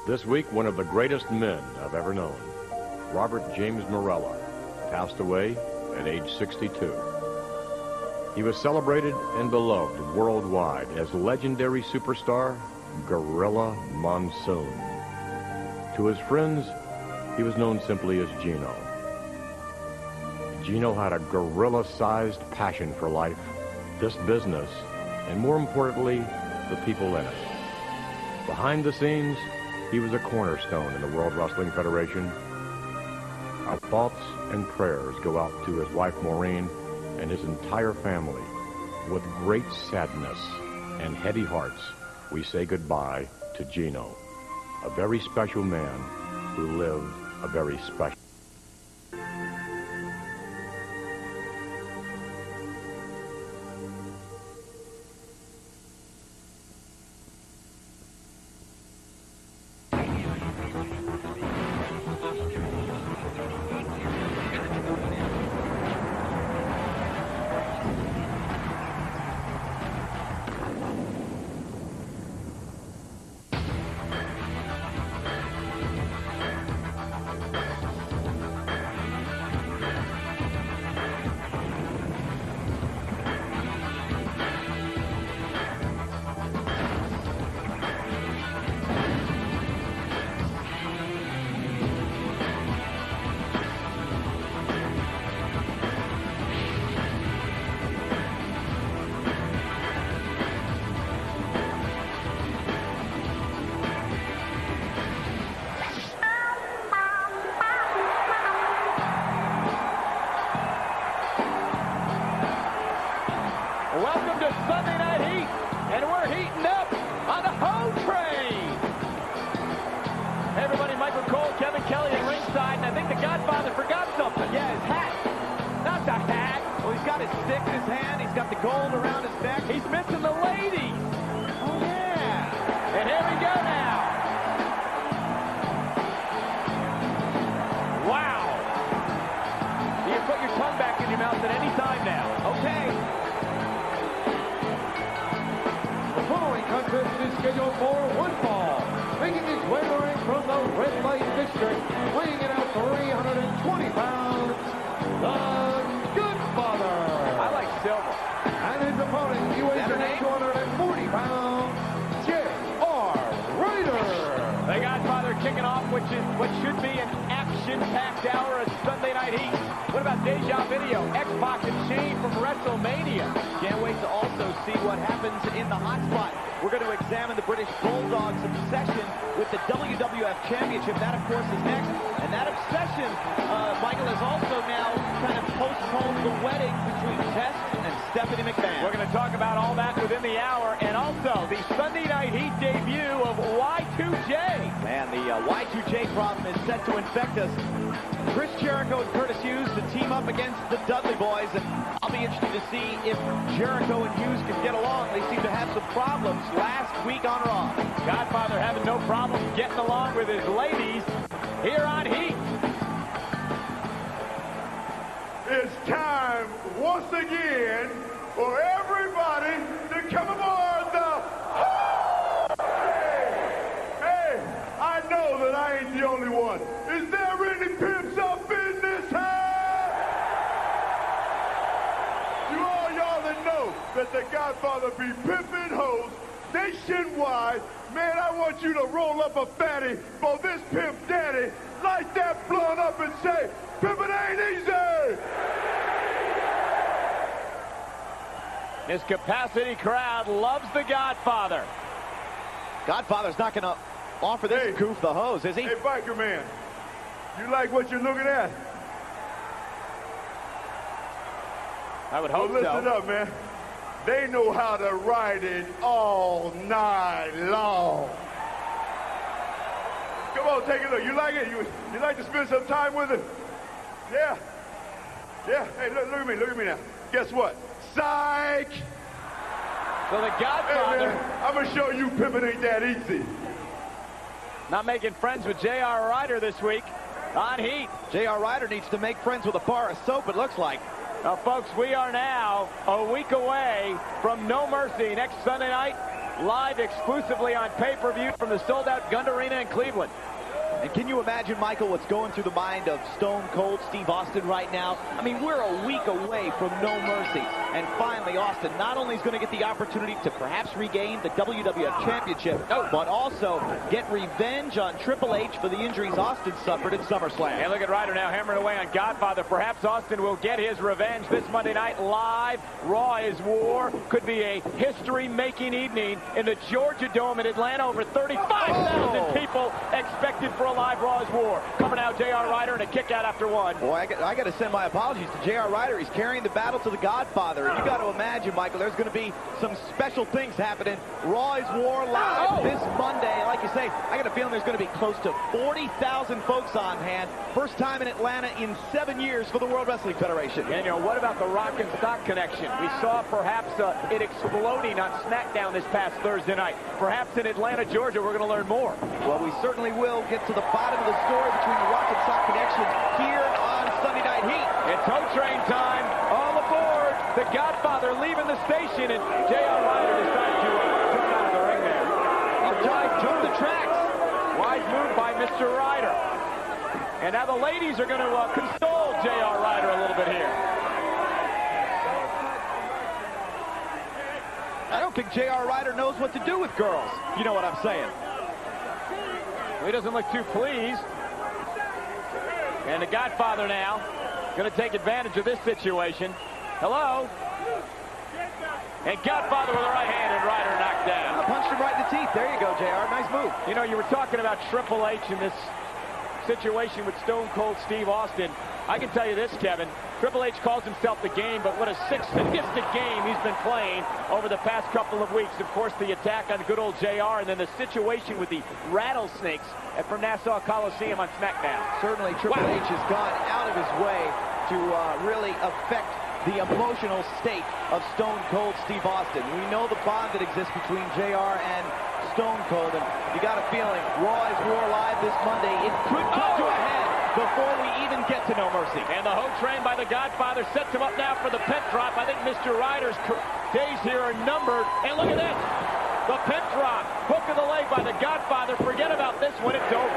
This week, one of the greatest men I've ever known, Robert James Morella, passed away at age 62. He was celebrated and beloved worldwide as legendary superstar Gorilla Monsoon. To his friends, he was known simply as Gino. Gino had a gorilla-sized passion for life, this business, and more importantly, the people in it. Behind the scenes, he was a cornerstone in the World Wrestling Federation. Our thoughts and prayers go out to his wife Maureen and his entire family. With great sadness and heavy hearts, we say goodbye to Gino, a very special man who lived a very special. Welcome to Sunday Night Heat, and we're heating up on the home train. Hey everybody, Michael Cole, Kevin Kelly at ringside, and I think the Godfather forgot something. Yeah, his hat. Not the hat. Well, he's got his stick in his hand. He's got the gold around his neck. He's missing the ladies. Oh, yeah. And here we go now. Wow. You can put your tongue back in your mouth at any time now. Okay. The following contest is scheduled for one fall. Making his way to the ring from the red light district, weighing in at 320 pounds, the Godfather. I like silver. And his opponent, he weighs in at 240 pounds, JR Ryder. The Godfather kicking off, which is what should be an action-packed hour of Sunday Night Heat. What about Deja Video, X-Pac and Shane from WrestleMania? Can't wait to also see what happens in the hot spot. We're going to examine the British Bulldog's obsession with the WWF Championship. That, of course, is next. And that obsession, Michael, has also now kind of postponed the wedding between Test and Stephanie McMahon. We're going to talk about all that within the hour. And also the Sunday Night Heat debut of Y2J. Man, the Y2J problem is set to infect us. Chris Jericho and Curtis Hughes to team up against the Dudley Boyz, and I'll be interested to see if Jericho and Hughes can get along. They seem to have some problems last week on Raw. Godfather having no problem getting along with his ladies here on Heat. It's time once again for everybody to come aboard the Hey, I know that I ain't the only one. Is there any pimps up in this house? To all y'all that know that the Godfather be pimping hoes nationwide, man, I want you to roll up a fatty for this pimp daddy, light that blunt up and say, pimpin' ain't easy! His capacity crowd loves the Godfather. Godfather's not going to offer this goof the hose, is he? Hey, biker man, you like what you're looking at? I would hope well, so. listen up, man. They know how to ride it all night long. Come on, take a look. You like it? You like to spend some time with it? Yeah. Yeah. Hey, look at me now. Guess what? Psych! So the Godfather... Hey, man, I'm going to show you pimping ain't that easy. Not making friends with JR Ryder this week on Heat. JR Ryder needs to make friends with a bar of soap, it looks like. Now, folks, we are now a week away from No Mercy next Sunday night live exclusively on pay-per-view from the sold-out Gund Arena in Cleveland. And can you imagine, Michael, what's going through the mind of Stone Cold Steve Austin right now? I mean, we're a week away from No Mercy. And finally, Austin not only is going to get the opportunity to perhaps regain the WWF Championship, but also get revenge on Triple H for the injuries Austin suffered at SummerSlam. And look at Ryder now hammering away on Godfather. Perhaps Austin will get his revenge this Monday night live. Raw is War. Could be a history-making evening in the Georgia Dome in Atlanta. Over 35,000 people expected for a live Raw is War. Coming out, JR Ryder, and a kick out after one. Boy, I got to send my apologies to JR Ryder. He's carrying the battle to the Godfather. And you got to imagine, Michael, there's going to be some special things happening. Raw is War live this Monday. Like you say, I got a feeling there's going to be close to 40,000 folks on hand. First time in Atlanta in 7 years for the World Wrestling Federation. And, you know, what about the Rock and Stock connection? We saw perhaps it exploding on SmackDown this past Thursday night. Perhaps in Atlanta, Georgia, we're going to learn more. Well, we certainly will get to the bottom of the story between the Rock and Stock connections here on Sunday Night Heat. It's Hoe Train time. All aboard. The Godfather leaving the station, and JR Ryder decided to jump out of the ring there. Jump the tracks. Wise move by Mr. Ryder. And now the ladies are going to console JR Ryder a little bit here. I don't think JR Ryder knows what to do with girls. You know what I'm saying. Well, he doesn't look too pleased. And the Godfather now going to take advantage of this situation. Hello. And Godfather with a right hand, and Ryder knocked down. I punched him right in the teeth. There you go, JR. Nice move. You know, you were talking about Triple H in this situation with Stone Cold Steve Austin. I can tell you this, Kevin. Triple H calls himself the Game, but what a sadistic game he's been playing over the past couple of weeks. Of course, the attack on good old JR, and then the situation with the rattlesnakes from Nassau Coliseum on SmackDown. Certainly, Triple H has gone out of his way to really affect the emotional state of Stone Cold Steve Austin. We know the bond that exists between JR and Stone Cold, and you got a feeling Raw is War live this Monday. It could come to a head before we even get to No Mercy. And the Hoe Train by the Godfather sets him up now for the pet drop. I think Mr. Ryder's days here are numbered. And look at this. The pet drop. Hook of the leg by the Godfather. Forget about this one. It's over.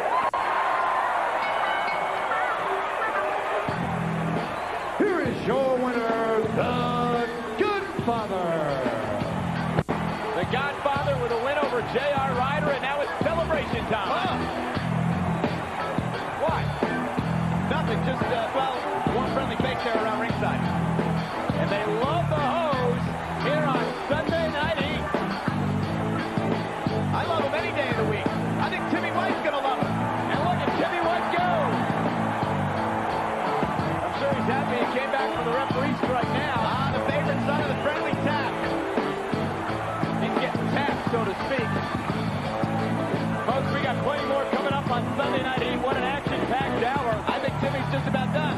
Here is your winner, the Godfather. The Godfather with a win over JR Ryder, and now it's celebration time. What? Nothing, just, well, one friendly face there around ringside. And they love the Hoes here on Sunday Night Heat. I love him any day of the week. I think Timmy White's going to love him. And look at Timmy White go. I'm sure he's happy he came back from the referee strike now. The favorite son of the friendly tap. He's getting tapped, so to speak. Folks, we got plenty more coming up on Sunday Night Heat. What an action-packed hour. I think Timmy's just about done.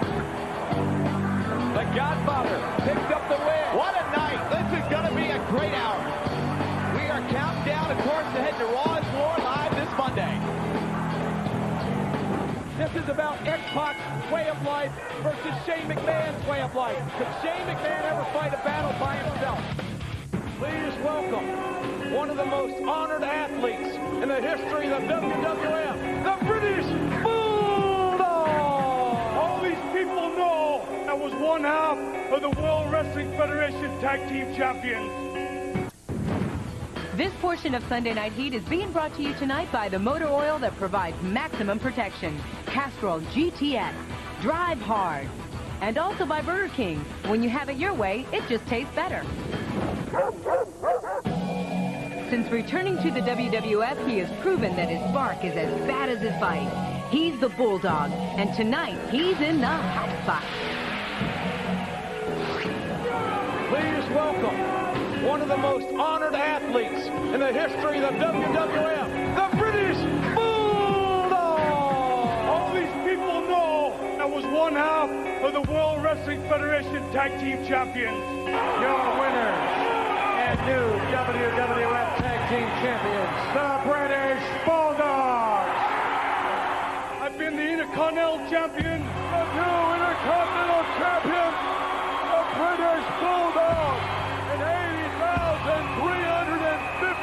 The Godfather picks up the win. What a night. This is going to be a great hour. We are counting down, of course, to head to Raw is War live this Monday. This is about X-Pac's way of life versus Shane McMahon's way of life. Could Shane McMahon ever fight a battle by himself? Please welcome one of the most honored athletes in the history of WWF, the British Bulldog! All these people know I was one half of the World Wrestling Federation Tag Team Champions. This portion of Sunday Night Heat is being brought to you tonight by the motor oil that provides maximum protection, Castrol GTS. Drive hard. And also by Burger King. When you have it your way, it just tastes better. Since returning to the WWF, he has proven that his spark is as bad as his bite. He's the Bulldog, and tonight he's in the hot spot. Please welcome one of the most honored athletes in the history of WWF, the British Bulldog! All these people know I was one half of the World Wrestling Federation Tag Team Champions. Your winners and new WWF Tag Team Champions, the British Bulldogs. I've been the Intercontinental Champion, the new Intercontinental Champion, the British Bulldog, and 80,350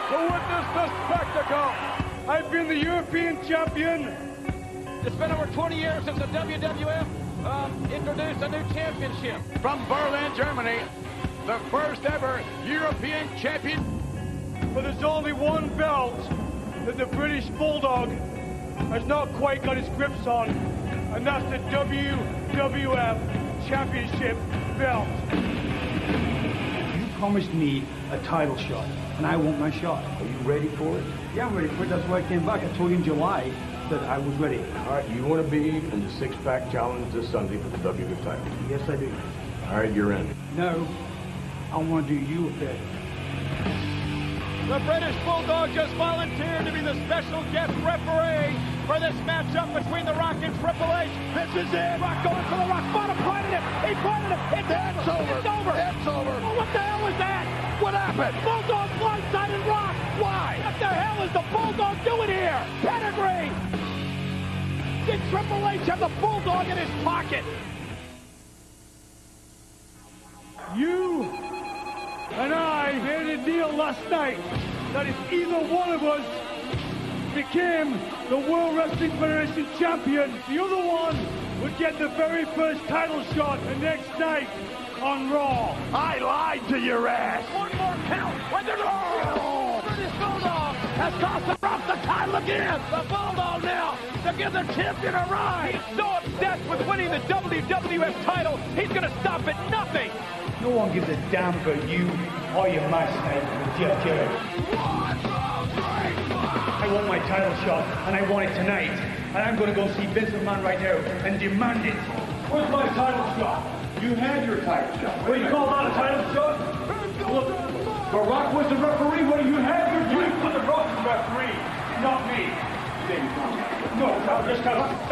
to witness the spectacle. I've been the European champion. It's been over 20 years since the WWF introduced a new championship. From Berlin, Germany, the first ever European champion. But there's only one belt that the British Bulldog has not quite got his grips on, and that's the WWF Championship belt. You promised me a title shot, and I want my shot. Are you ready for it? Yeah, I'm ready for it. That's why I came back. I told you in July that I was ready. All right, you want to be in the six-pack challenge this Sunday for the WWF title? Yes, I do. All right, you're in. No, I want to do you a favor. The British Bulldog just volunteered to be the special guest referee for this matchup between The Rock and Triple H. This is it. Rock going for the Rock bottom, pointed him. He pointed him. It's over. It's over. It's over. Oh, what the hell was that? What happened? Bulldog blindsided Rock. Why? What the hell is the Bulldog doing here? Pedigree. Did Triple H have the Bulldog in his pocket? You and I made a deal last night that if either one of us became the World Wrestling Federation champion, the other one would get the very first title shot the next night on Raw. I lied to your ass. One more count. When they're British Bulldog has tossed the Rock the title again. The Bulldog now to give the champion a ride. He's so obsessed with winning the WWF title, he's going to stop at nothing. No one gives a damn about you or your match tonight with Jeff Jarrett. I want my title shot, and I want it tonight. And I'm going to go see Vince McMahon right now and demand it. Where's my title shot? You had your title shot. What do you call that, a title shot? Look, The Rock was the referee. What do you have? You put The Rock as the referee, not me. No, I'm just kind of...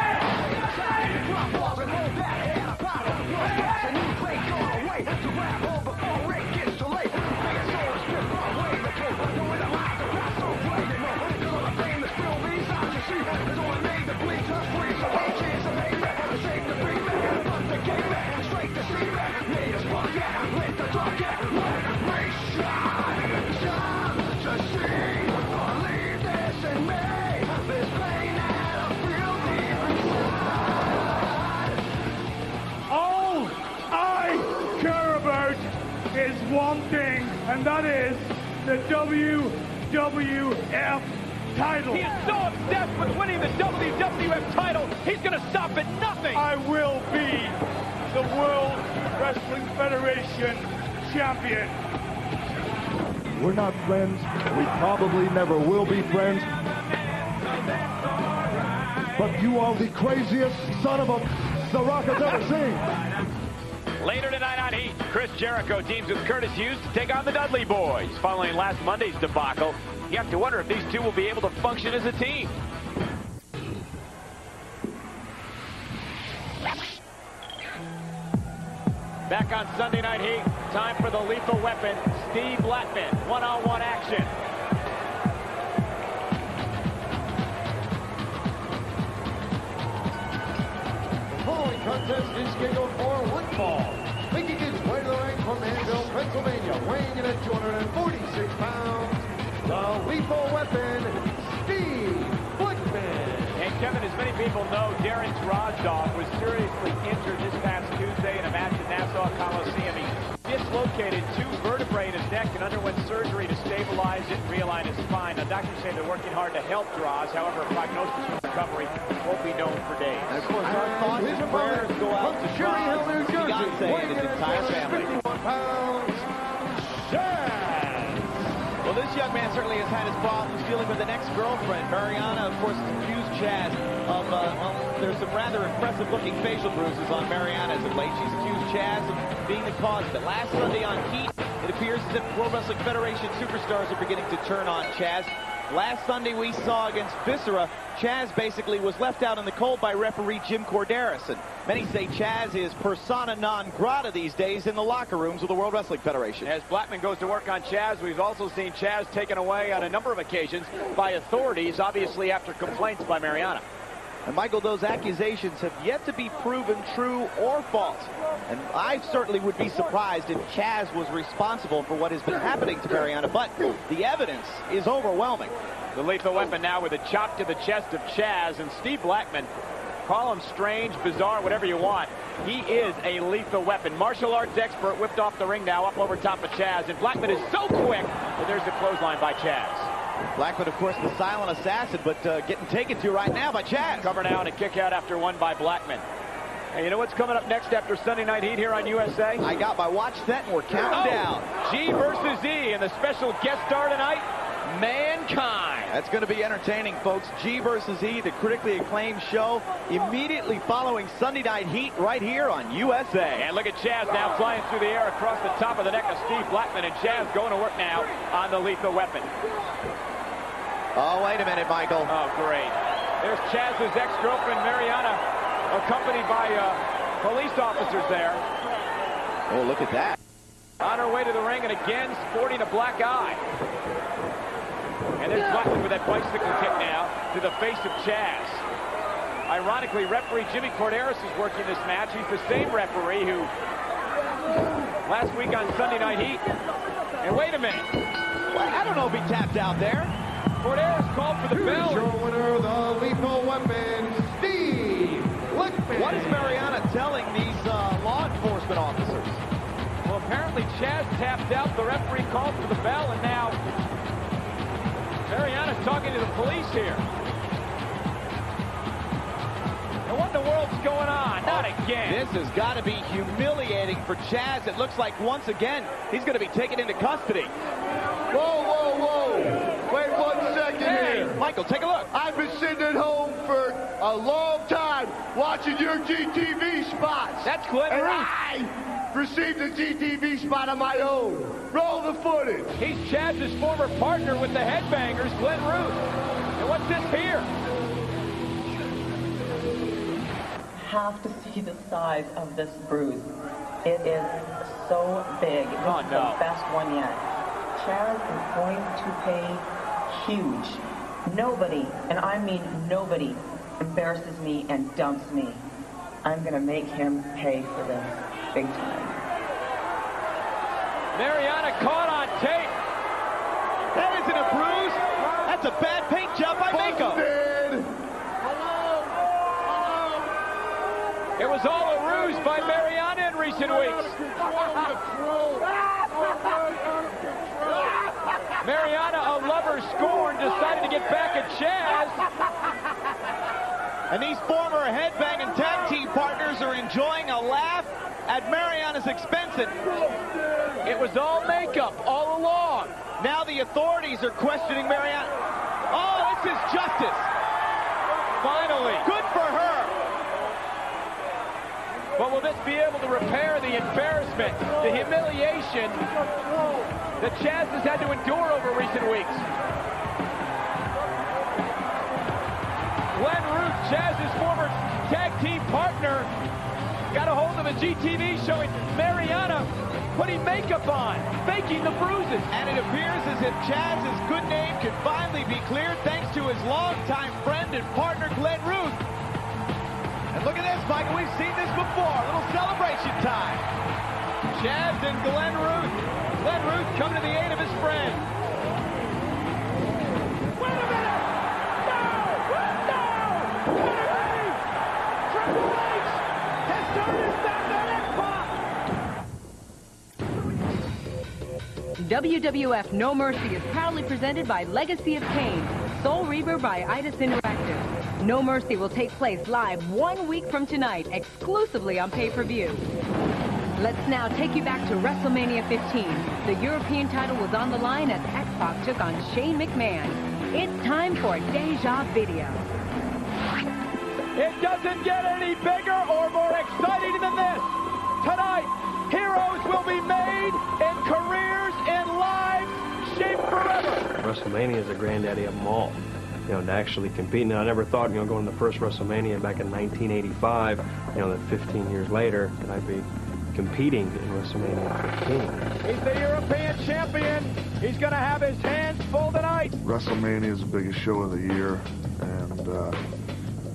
is one thing, and that is the WWF title. He is so obsessed with winning the WWF title, he's going to stop at nothing. I will be the World Wrestling Federation champion. We're not friends. We probably never will be friends. But you are the craziest son of a The Rock has ever seen. Later tonight on Heat, Chris Jericho teams with Curtis Hughes to take on the Dudley Boyz. Following last Monday's debacle, you have to wonder if these two will be able to function as a team. Back on Sunday Night Heat, time for the lethal weapon, Steve Blackman. One-on-one action. The following contest is scheduled for one fall. Making his way to the ring from Annville, Pennsylvania, weighing in at 246 pounds, the lethal weapon, Steve Blackman. And Kevin, as many people know, Darren Drozdov was seriously injured this past Tuesday in a match at Nassau Coliseum. He dislocated 2 vertebrae in his neck and underwent surgery to stabilize it and realign his spine. Now, doctors say they're working hard to help Droz. However, a prognosis for recovery won't be known for days. And of course, our thoughts and prayers go out to Droz, Beyonce, and his entire family. 51 pounds, Chaz. Well, this young man certainly has had his problems dealing with an ex-girlfriend. Mariana, of course, accused Chaz of, there's some rather impressive-looking facial bruises on Mariana as of late. She's accused Chaz of being the cause of it. Last Sunday on Heat, it appears as if World Wrestling Federation superstars are beginning to turn on Chaz. Last Sunday we saw against Viscera, Chaz basically was left out in the cold by referee Jim Corderas. And many say Chaz is persona non grata these days in the locker rooms of the World Wrestling Federation. As Blackman goes to work on Chaz, we've also seen Chaz taken away on a number of occasions by authorities, obviously after complaints by Mariana. And, Michael, those accusations have yet to be proven true or false. And I certainly would be surprised if Chaz was responsible for what has been happening to Mariana, but the evidence is overwhelming. The lethal weapon now with a chop to the chest of Chaz, and Steve Blackman, call him strange, bizarre, whatever you want. He is a lethal weapon. Martial arts expert whipped off the ring now up over top of Chaz, and Blackman is so quick, but there's the clothesline by Chaz. Blackman, of course, the silent assassin, but getting taken to right now by Chaz. Cover now and a kick out after one by Blackman. And you know what's coming up next after Sunday Night Heat here on USA? I got my watch set, and we're counting down. G versus E, and the special guest star tonight, Mankind. That's going to be entertaining, folks. G versus E, the critically acclaimed show, immediately following Sunday Night Heat right here on USA. And look at Chaz now flying through the air across the top of the neck of Steve Blackman, and Chaz going to work now on the lethal weapon. Oh, wait a minute, Michael. Oh, great. There's Chaz's ex-girlfriend, Mariana, accompanied by police officers there. Oh, look at that. On her way to the ring, and again sporting a black eye. And there's Blackman with that bicycle kick now to the face of Chaz. Ironically, referee Jimmy Corderas is working this match. He's the same referee who last week on Sunday Night Heat. And wait a minute. Well, I don't know if he tapped out there. Corderas called for the bell. Here's your winner, the lethal weapon, Steve Blackman. What is Mariana telling these law enforcement officers? Well, apparently Chaz tapped out. The referee called for the bell, and now Mariana's talking to the police here. And what in the world's going on? Not again. This has got to be humiliating for Chaz. It looks like once again he's going to be taken into custody. Whoa, whoa, whoa. Wait 1 second here. Michael, take a look. I've been sitting at home for a long time watching your GTV spots. That's Glenn And Ruth. I received a GTV spot of my own. Roll the footage. He's Chaz's former partner with the Headbangers, Glenn Ruth. And what's this here? Have to see the size of this bruise. It is so big. This Oh, is no. the best one yet. Chaz is going to pay huge. Nobody, and I mean nobody, embarrasses me and dumps me. I'm going to make him pay for this big time. Mariana caught on tape. That isn't a bruise. That's a bad paint job by Mako. Busted. It was all a ruse by Mariana in recent weeks. Mariana, a lover scorned, decided to get back at Chaz. And these former headbanging tag team partners are enjoying a laugh at Mariana's expense. It was all makeup all along. Now the authorities are questioning Mariana. Oh, this is justice. Finally. Good for her. But will this be able to repair the embarrassment, the humiliation that Chaz has had to endure over recent weeks? Glenn Ruth, Chaz's former tag team partner, got a hold of a GTV showing Mariana putting makeup on, faking the bruises. And it appears as if Chaz's good name could finally be cleared thanks to his longtime friend and partner, Glenn Ruth. And look at this, Michael. We've seen this before. A little celebration time. Chaz and Glenn Ruth. Glenn Ruth coming to the aid of his friend. Wait a minute! No! No! Triple H has turned his back on X-Pac. WWF No Mercy is proudly presented by Legacy of Kane, Soul Reaver by Itis Interactive. No Mercy will take place live 1 week from tonight, exclusively on pay-per-view. Let's now take you back to WrestleMania 15. The European title was on the line as X-Pac took on Shane McMahon. It's time for Deja Video. It doesn't get any bigger or more exciting than this. Tonight, heroes will be made and careers and lives shaped forever. WrestleMania is the granddaddy of them all. You know, to actually compete. Now, I never thought, you know, going to the first WrestleMania back in 1985, you know, that 15 years later, that I'd be competing in WrestleMania 15. He's the European champion. He's going to have his hands full tonight. WrestleMania is the biggest show of the year, and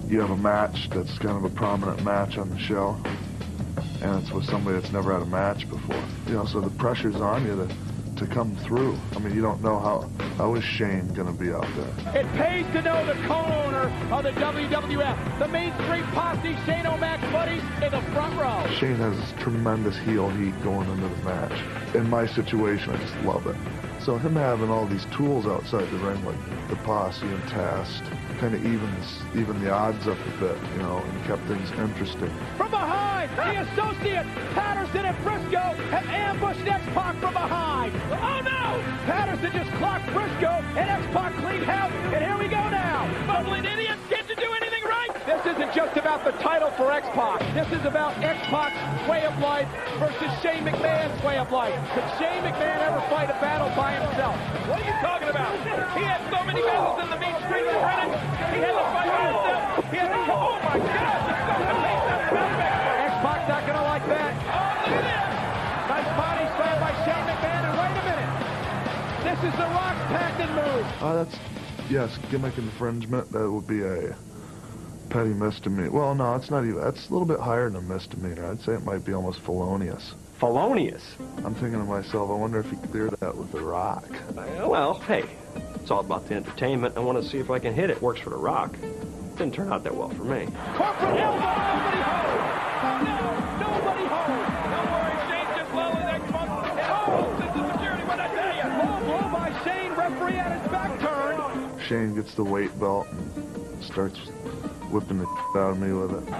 you have a match that's kind of a prominent match on the show, and it's with somebody that's never had a match before. You know, so the pressure's on you to come through. I mean, you don't know how is Shane going to be out there. It pays to know the co-owner of the WWF, the Main Street Posse, Shane O'Mac's buddies in the front row. Shane has this tremendous heel heat going into the match. In my situation, I just love it. So him having all these tools outside the ring, like the Posse and Test, kind of even the odds up a bit, you know, and kept things interesting. From behind, the associate Patterson and Briscoe have ambushed X-Pac from behind. Oh no! Patterson just clocked Briscoe, and X-Pac cleaned house, and here we go now. Bumbling idiots get to do anything right. This isn't just about the title for X-Pac. This is about X-Pac's way of life versus Shane McMahon's way of life. Could Shane McMahon ever fight a battle by himself? What are you talking about? He had so many battles in the Main Street Credit. He had to fight by himself. He had to, oh my God, it's so amazing. X-Pac's not going to like that. Oh, look at this. Nice body slam by Shane McMahon, and wait a minute. This is the Rock's patented move. That's, yes, gimmick infringement. That would be a petty misdemeanor. Well, no, it's not even. That's a little bit higher than a misdemeanor. I'd say it might be almost felonious. Felonious? I'm thinking to myself, I wonder if he cleared that with The Rock. Well, hey, it's all about the entertainment. I want to see if I can hit it. Works for The Rock. Didn't turn out that well for me. Corporate elbow, nobody home. No, nobody home. Don't worry, Shane just lowered X-Pac. Oh, this is security, what I tell you. Low blow by Shane, referee at his back turn. Shane gets the weight belt and starts whipping the out of me with it.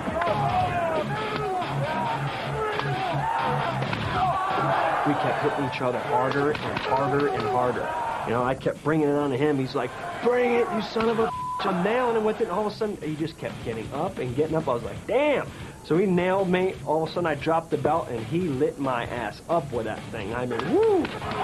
We kept hitting each other harder and harder and harder. You know, I kept bringing it on to him. He's like, bring it, you son of a bitch. I'm nailing him with it. And all of a sudden, he just kept getting up and getting up. I was like, damn. So he nailed me. All of a sudden, I dropped the belt, and he lit my ass up with that thing. I mean, woo.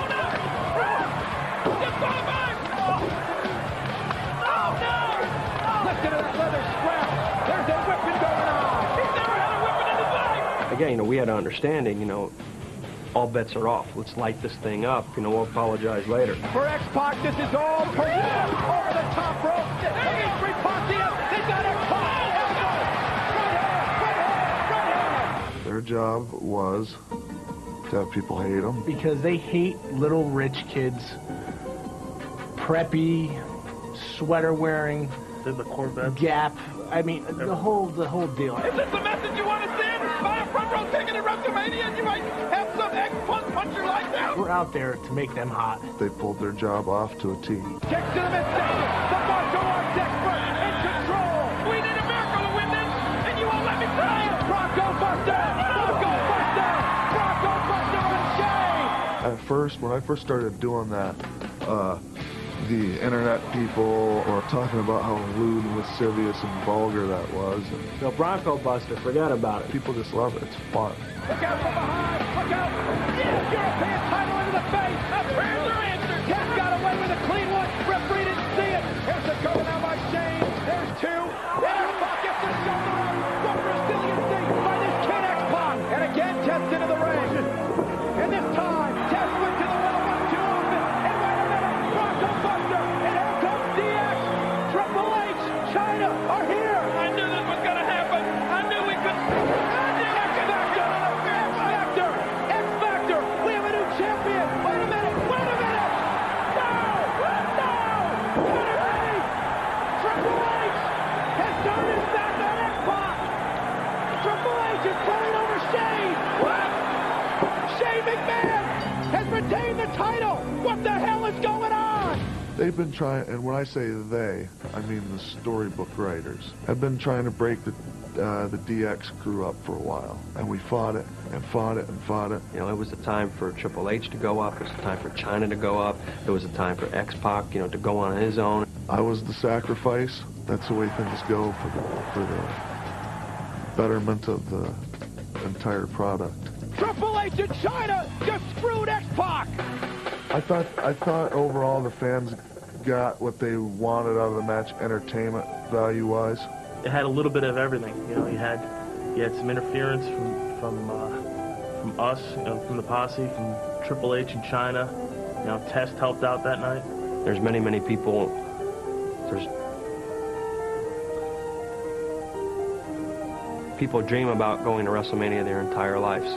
Listen to that leather strap. There's a whipping going on. He's never had a whipping in his life. Again, you know, we had an understanding, you know, all bets are off. Let's light this thing up. You know, we'll apologize later. For X-Pac, this is all personal. Over the top rope. The Main Street Posse up. They got X-Pac. Right hand. Their job was to have people hate them. Because they hate little rich kids, preppy, sweater-wearing, the Corvette Gap. I mean, the whole deal. Is this the message you want to send? Buy a front row ticket at WrestleMania and you might have some X-Pac punch your lights out? We're out there to make them hot. They pulled their job off to a T. Kicks to the midsection. The martial arts expert in control. We need a miracle to win this, and you won't let me try it. Bronco Buster. Bronco Buster. Bronco Buster on Shane. At first, when I first started doing that, the internet people were talking about how lewd and lascivious and vulgar that was. And So Bronco Buster, forget about it. people just love it. It's fun. Look out from behind. Look out. Yes, European title into the face. A prayers are answered. Cat got away with a clean one. Referee didn't see it. Here's a cover now by Shane. There's two. X-Pac gets the shoulder up. What resiliency by this kid X-Pac. And again, Test into the ring. And this time, Test went to the well one too often. And wait a minute. Bronco Buster. And here comes DX. Triple H. China are here. I knew this was going to happen. I knew we could. X-Factor! We have a new champion! Wait a minute! Wait a minute! No! No! Could it be? Triple H has turned his back on X-Pac! Triple H is pulling over Shane! What? Shane McMahon has retained the title! What the hell is going on? They've been trying, and when I say they, I mean the storybook writers, have been trying to break the DX crew up for a while. And we fought it, and fought it, and fought it. You know, it was the time for Triple H to go up. It was the time for China to go up. It was the time for X-Pac, you know, to go on his own. I was the sacrifice. That's the way things go for the betterment of the entire product. Triple H in China just screwed X-Pac! I thought overall the fans got what they wanted out of the match, entertainment value-wise. It had a little bit of everything. You know, you had some interference from us, you know, from the Posse, from Triple H and China. You know, Test helped out that night. There's many people. People dream about going to WrestleMania their entire lives.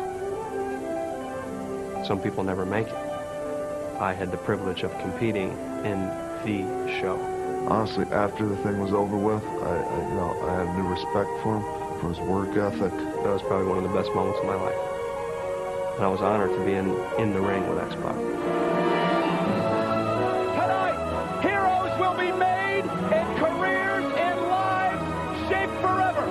Some people never make it. I had the privilege of competing in the show. Honestly, after the thing was over with, I had a new respect for him, for his work ethic. That was probably one of the best moments of my life. And I was honored to be in the ring with X-Pac. Tonight, heroes will be made and careers and lives shaped forever.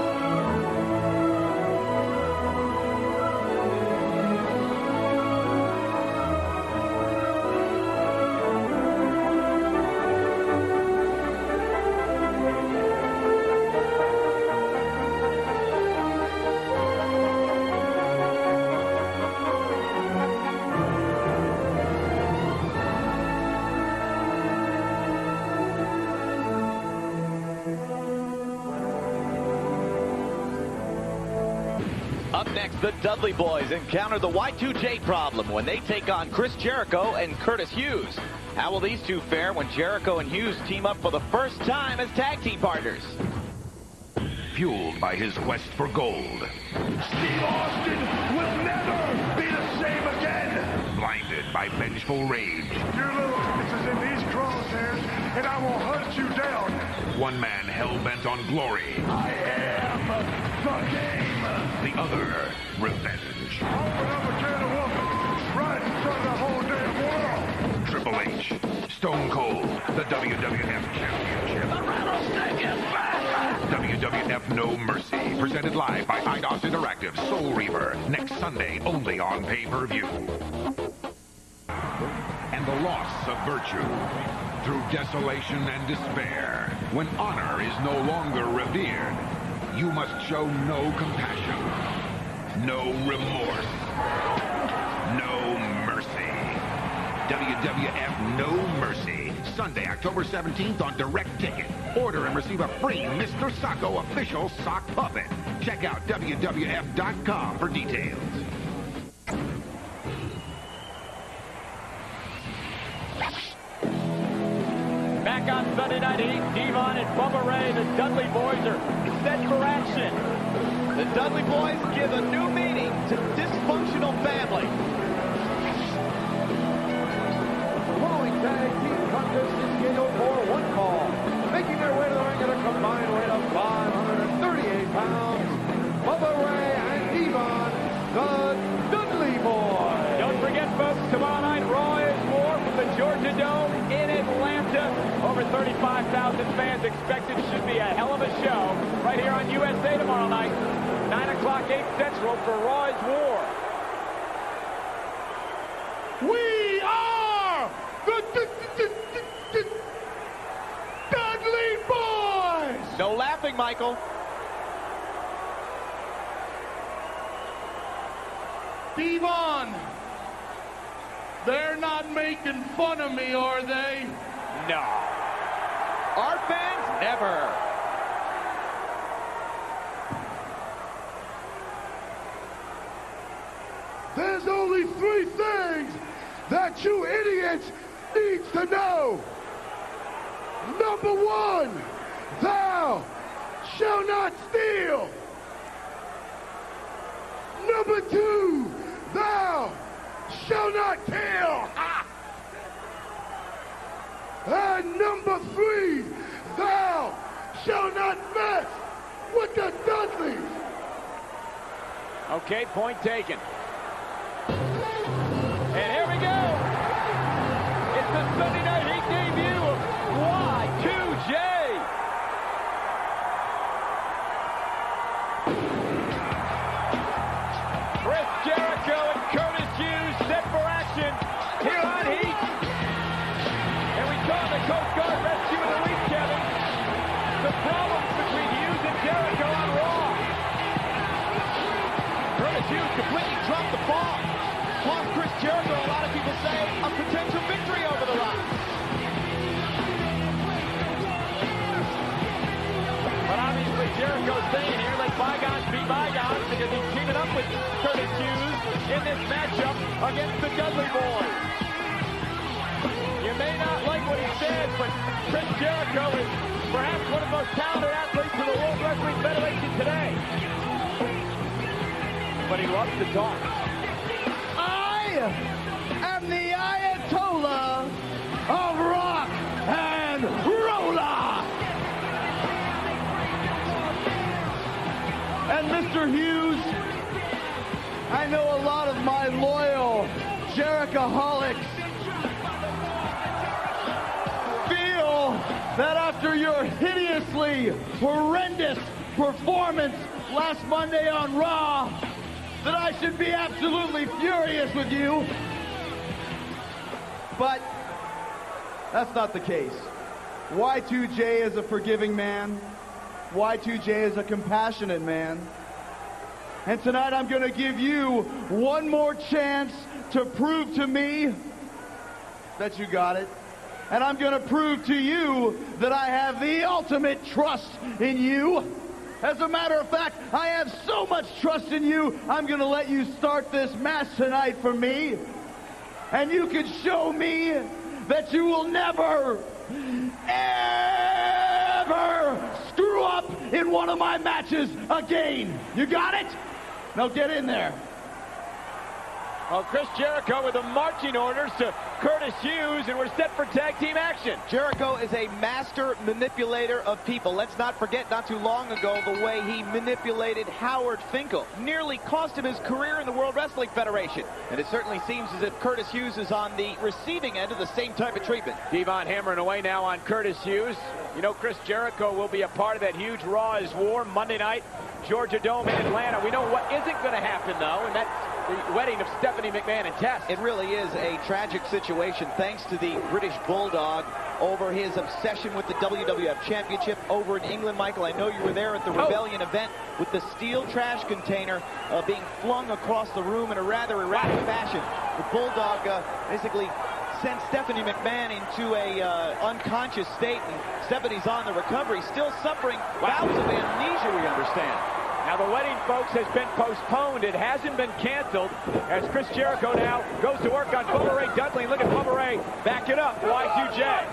Up next, the Dudley Boyz encounter the Y2J problem when they take on Chris Jericho and Curtis Hughes. How will these two fare when Jericho and Hughes team up for the first time as tag team partners? Fueled by his quest for gold, Steve Austin will never be the same again. Blinded by vengeful rage, Your little ass is in these crosshairs, and I will hunt you down. one man hell-bent on glory, I am the game. the other revenge. Open up a can of whooping right in front of the whole damn world. Triple H, Stone Cold, the WWF Championship. The rattlesnake is back! WWF No Mercy, presented live by IDOS Interactive Soul Reaver, next Sunday only on pay-per-view. And the loss of virtue through desolation and despair. When honor is no longer revered, you must show no compassion, no remorse, no mercy. WWF No Mercy, Sunday, October 17th on Direct Ticket. Order and receive a free Mr. Socko official sock puppet. Check out WWF.com for details. Back on Sunday Night Heat, Devon and Bubba Ray, the Dudley Boyz are set for action. The Dudley Boyz give a new meaning to dysfunctional family. The following tag team contest is scheduled for one fall. Making their way to the ring at a combined weight of 538 pounds, Bubba Ray and Devon, the Dudley Boyz. Don't forget, folks, tomorrow night, Raw is War from the Georgia Dome in Atlanta. Over 35,000 fans expected. Should be a hell of a show right here on USA tomorrow night. 9 o'clock, 8 Central for Raw is War. We are the Dudley Boyz! No laughing, Michael. Devon, they're not making fun of me, are they? No. Our fans, never. There's only 3 things that you idiots need to know. Number 1, thou shalt not steal. Number 2, thou shalt not kill. Ha! And number 3, thou shalt not mess with the Dudleys. Okay, point taken. And here we go. It's the Sunday Night Heat debut of Y2J. Chris Jericho and Curtis Hughes set for action here on Heat. And we saw the Coast Guard rescue of the week, Kevin. The problems between Hughes and Jericho on Raw. Curtis Hughes completely dropped the ball. Cost Chris Jericho, a lot of people say, a potential victory over the Rock. But obviously Jericho's saying here, let bygones be bygones, because he's teaming up with Curtis Hughes in this matchup against the Dudley Boyz. You may not like what he says, but Chris Jericho is perhaps one of the most talented athletes in the World Wrestling Federation today. but he loves to talk. I am the Ayatollah of rock and roller. And Mr. Hughes, I know a lot of my loyal Jerichoholics feel that after your hideously horrendous performance last Monday on Raw, that I should be absolutely furious with you. But that's not the case. Y2J is a forgiving man. Y2J is a compassionate man. And tonight I'm going to give you one more chance to prove to me that you got it. And I'm going to prove to you that I have the ultimate trust in you. As a matter of fact, I have so much trust in you, I'm going to let you start this match tonight for me. And you can show me that you will never, ever screw up in one of my matches again. You got it? Now get in there. Well, Chris Jericho with the marching orders to Curtis Hughes, and we're set for tag team action. Jericho is a master manipulator of people. Let's not forget, not too long ago, the way he manipulated Howard Finkel. Nearly cost him his career in the World Wrestling Federation. And it certainly seems as if Curtis Hughes is on the receiving end of the same type of treatment. Devon hammering away now on Curtis Hughes. You know, Chris Jericho will be a part of that huge Raw is War Monday night, Georgia Dome in Atlanta. We know what isn't going to happen, though, and that's the wedding of Stephanie McMahon and Tess. It really is a tragic situation thanks to the British Bulldog over his obsession with the WWF Championship over in England. Michael, I know you were there at the Rebellion event with the steel trash container being flung across the room in a rather erratic fashion. The Bulldog basically sent Stephanie McMahon into a unconscious state, and Stephanie's on the recovery, still suffering bouts of amnesia, we understand. Now the wedding, folks, has been postponed. It hasn't been canceled as Chris Jericho now goes to work on Bubba Ray Dudley. Look at Bubba Ray back it up. Y2J.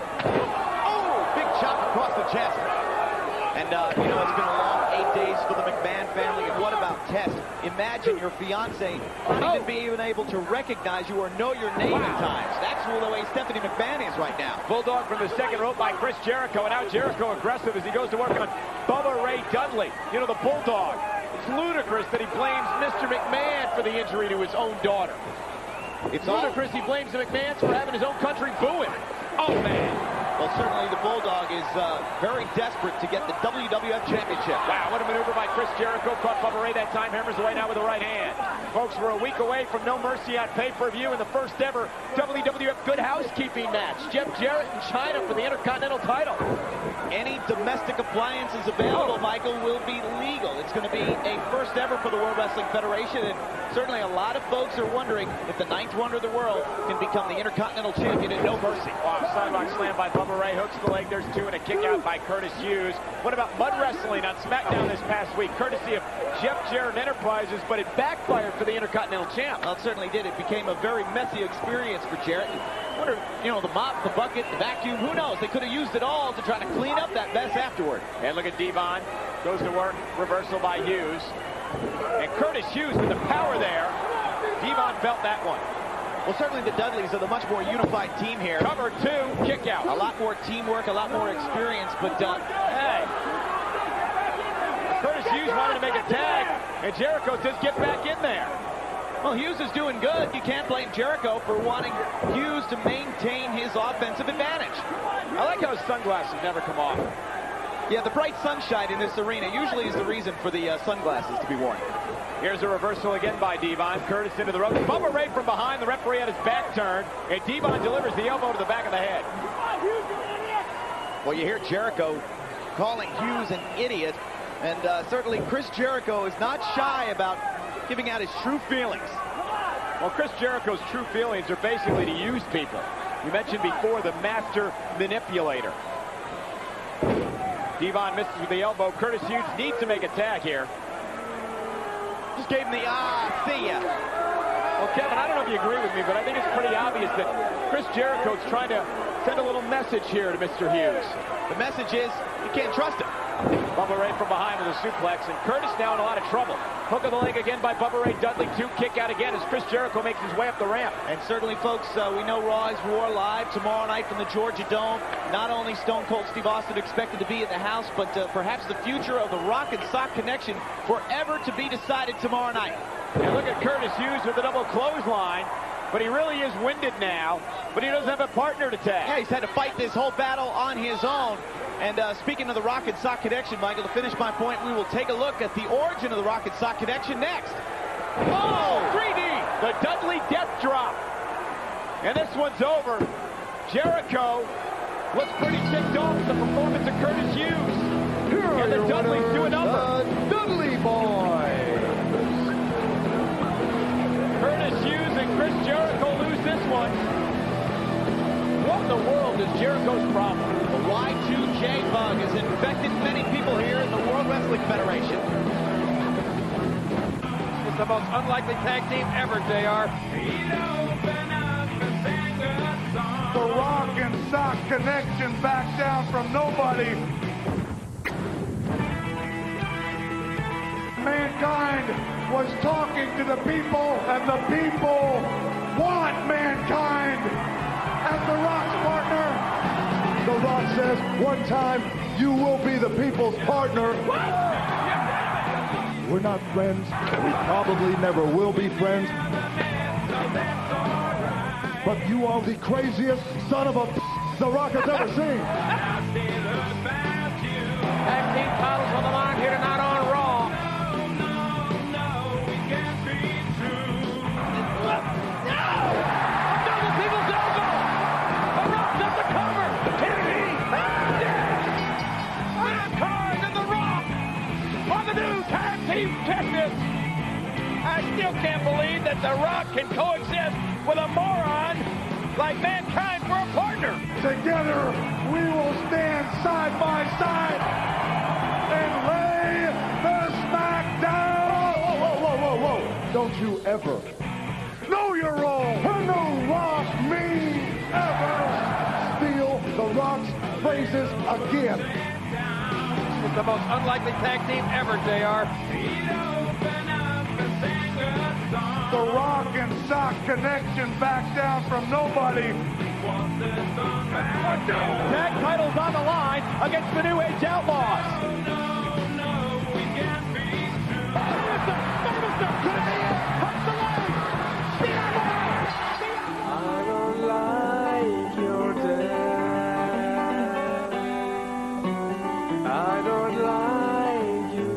Oh, big chop across the chest. And, you know, it's been a long 8 days for the McMahon family. And what about Tess? Imagine your fiance not even being able to recognize you or know your name at times. That's the way Stephanie McMahon is right now. Bulldog from the second rope by Chris Jericho. And now Jericho aggressive as he goes to work on Bubba Ray Dudley. You know, the Bulldog. It's ludicrous that he blames Mr. McMahon for the injury to his own daughter. It's ludicrous he blames the McMahons for having his own country boo him. Oh, man. Well, certainly the Bulldog is very desperate to get the WWF Championship. Wow, what a maneuver by Chris Jericho. Caught Bubba Ray that time. Hammers away now with the right hand. Folks, we're a week away from No Mercy on pay-per-view in the first ever WWF Good Housekeeping match. Jeff Jarrett in China for the Intercontinental title. Any domestic appliances available, Michael, will be legal. It's going to be a first ever for the World Wrestling Federation, and certainly a lot of folks are wondering if the ninth wonder of the world can become the Intercontinental Champion at No Mercy. Wow, sidewalk slam by Bubba Ray, hooks the leg, there's two, and a kick out by Curtis Hughes. What about mud wrestling on SmackDown this past week, courtesy of Jeff Jarrett Enterprises, but it backfired for the Intercontinental Champ. Well, it certainly did. It became a very messy experience for Jarrett. Wonder, you know, the mop, the bucket, the vacuum, who knows? They could have used it all to try to clean up that mess afterward. And look at Devon, goes to work, reversal by Hughes. And Curtis Hughes with the power there. Devon felt that one. Well, certainly the Dudleys are the much more unified team here. Cover two, kick out. A lot more teamwork, a lot more experience, but hey. Curtis Hughes wanted to make a tag, and Jericho says get back in there. Well, Hughes is doing good. You can't blame Jericho for wanting Hughes to maintain his offensive advantage. I like how his sunglasses never come off. Yeah, the bright sunshine in this arena usually is the reason for the sunglasses to be worn. Here's a reversal again by Devon. Curtis into the ropes. Bubba Ray from behind. The referee had his back turned. And Devon delivers the elbow to the back of the head. Well, you hear Jericho calling Hughes an idiot. And certainly Chris Jericho is not shy about giving out his true feelings. Well, Chris Jericho's true feelings are basically to use people. You mentioned before the master manipulator. Devon misses with the elbow. Curtis Hughes needs to make a tag here. Just gave him the see ya. Well, Kevin, I don't know if you agree with me, but I think it's pretty obvious that Chris Jericho's trying to send a little message here to Mr. Hughes. The message is you can't trust him. Bubba Ray from behind with a suplex, and Curtis now in a lot of trouble. Hook of the leg again by Bubba Ray Dudley. 2 kick out again as Chris Jericho makes his way up the ramp. And certainly, folks, we know Raw is War live tomorrow night from the Georgia Dome. Not only Stone Cold Steve Austin expected to be in the house, but perhaps the future of the Rock and Sock connection forever to be decided tomorrow night. And look at Curtis Hughes with a double clothesline. But he really is winded now, but he doesn't have a partner to tag. Yeah, he's had to fight this whole battle on his own. And speaking of the Rock and Sock connection, Michael, to finish my point, we will take a look at the origin of the Rock and Sock connection next. Oh, 3D, the Dudley death drop. And this one's over. Jericho looks pretty ticked off with the performance of Curtis Hughes. Here are and the Dudleys do a number. The Dudley Boyz. Curtis Hughes and Chris Jericho lose this one. What in the world is Jericho's problem? The Y2J bug has infected many people here in the World Wrestling Federation. It's the most unlikely tag team ever, JR. The Rock and Sock connection back down from nobody. Mankind was talking to the people, and the people want Mankind as the Rock's partner. The Rock says, one time, you will be the people's partner. We're not friends. We probably never will be friends. But you are the craziest son of a The Rock has ever seen. Tag team titles on the line here tonight on Raw. I still can't believe that The Rock can coexist with a moron like Mankind for a partner. Together, we will stand side by side and lay the smack down. Whoa, whoa, whoa, whoa, whoa. Don't you ever know your role. And no Rock me ever steal The Rock's phrases again. It's the most unlikely tag team ever, JR. The Rock and Sock connection back down from nobody. Tag titles on the line against the New Age Outlaws. I don't like your dad. I don't like you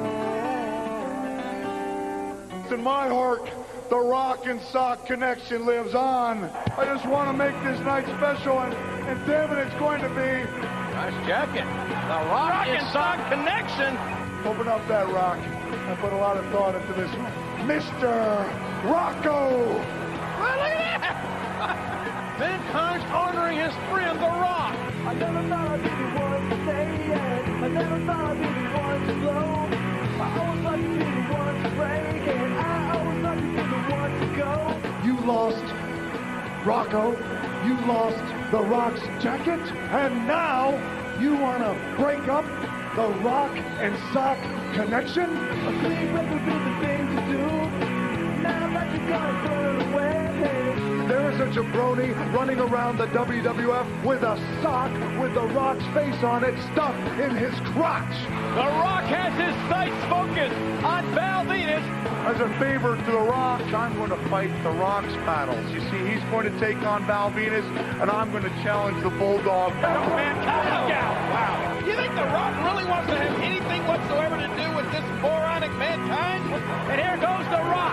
sad. In my heart, the Rock and Sock connection lives on. I just want to make this night special, and damn it, it's going to be. Nice jacket. The Rock and Sock connection. Open up that rock. I put a lot of thought into this. Mr. Rocco. Well, look at that. Mankind's honoring his friend, The Rock. I never thought I'd be the one to say it. I never thought I'd be the one to blow. I always like to be the one to break it. I always like to be the one to go. You lost Rocco. You lost The Rock's jacket. And now you want to break up the Rock and Sock connection? I think that would be the thing to do. Now that you're gonna throw it away. There is a jabroni running around the WWF with a sock with The Rock's face on it stuffed in his crotch. The Rock has his sights focused on Val Venus. As a favor to The Rock, I'm going to fight The Rock's battles. You see, he's going to take on Val Venus, and I'm going to challenge the Bulldog. Mankind. Wow. You think The Rock really wants to have anything whatsoever to do with this moronic Mankind? And here goes The Rock.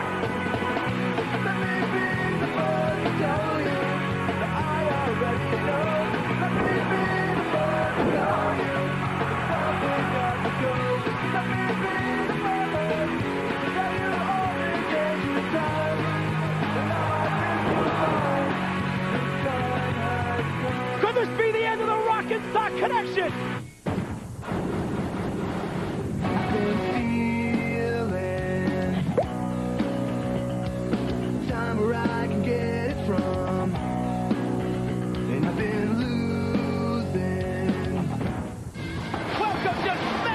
Could this be the end of the Rock and Sock connection? I've been feeling time where I can get it from, and I've been losing. Welcome to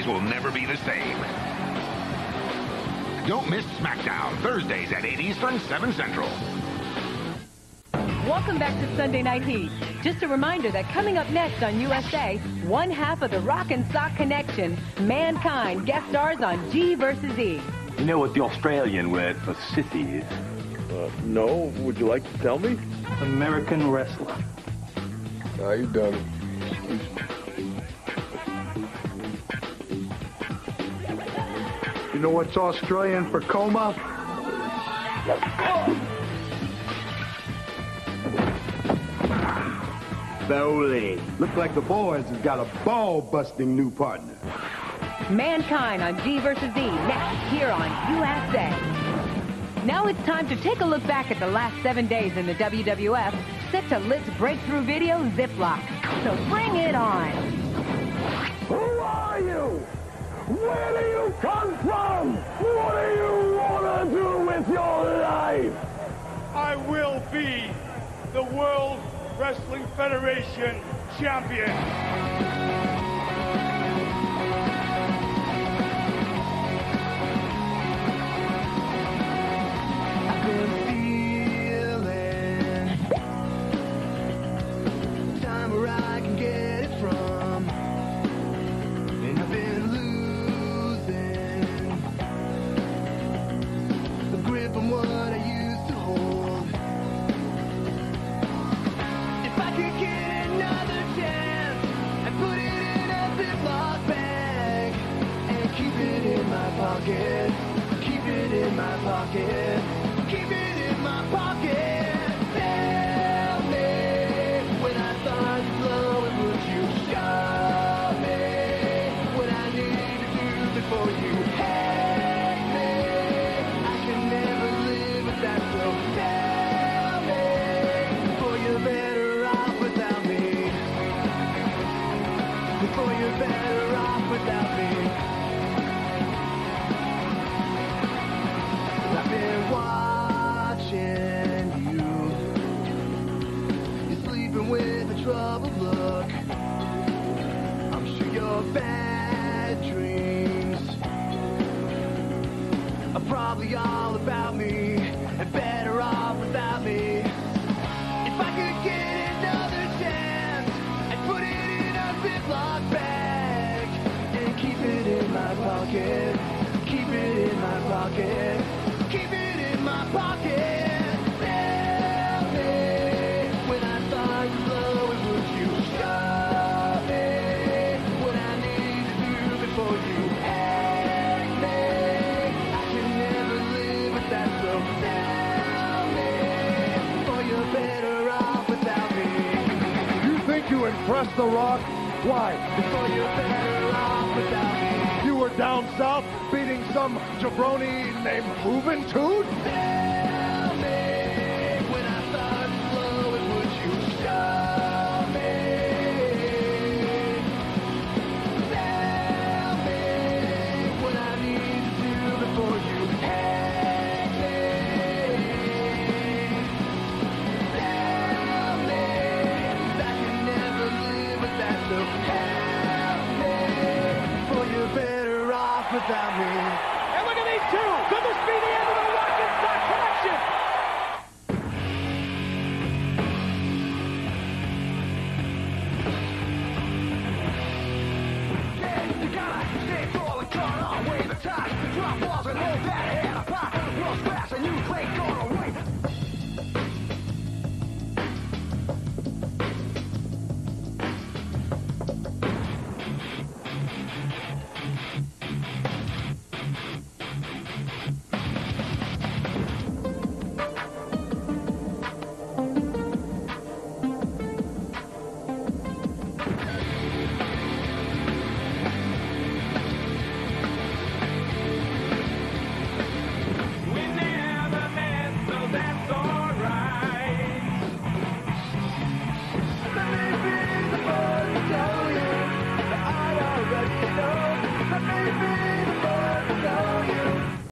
days will never be the same. Don't miss SmackDown, Thursdays at 8 Eastern, 7 Central. Welcome back to Sunday Night Heat. Just a reminder that coming up next on USA, one half of the Rock and Sock Connection, Mankind, guest stars on G versus E. You know what the Australian word for sissy is? No. Would you like to tell me? American wrestler. You done it. You know what's Australian for coma? Foley. Look like the Boyz have got a ball-busting new partner. Mankind on G versus E, next here on USA. Now it's time to take a look back at the last 7 days in the WWF, set to Lit's breakthrough video, Ziploc. So bring it on. Who are you? Where do you come from? What do you want to do with your life? I will be the World Wrestling Federation champion. Keep it in my pocket. Keep it in my pocket. Tell me when I start flowing, would you show me what I need to do before you hate me? I can never live without you. Tell me before you're better off without me. Before you're better off without me. I've been watching you. You're sleeping with a troubled look. I'm sure your bad dreams are probably all about me and better off without me. If I could get another chance, I'd put it in a Ziploc bag and keep it in my pocket. Keep it in my pocket. Keep it in my pocket. Tell me when I start flowing, would you show me what I need to do before you hate me? I can never live without, so tell me before you're better off without me. You think you impressed The Rock? Why? Before you're better off without me. You were down south beating some jabroni named Juventud?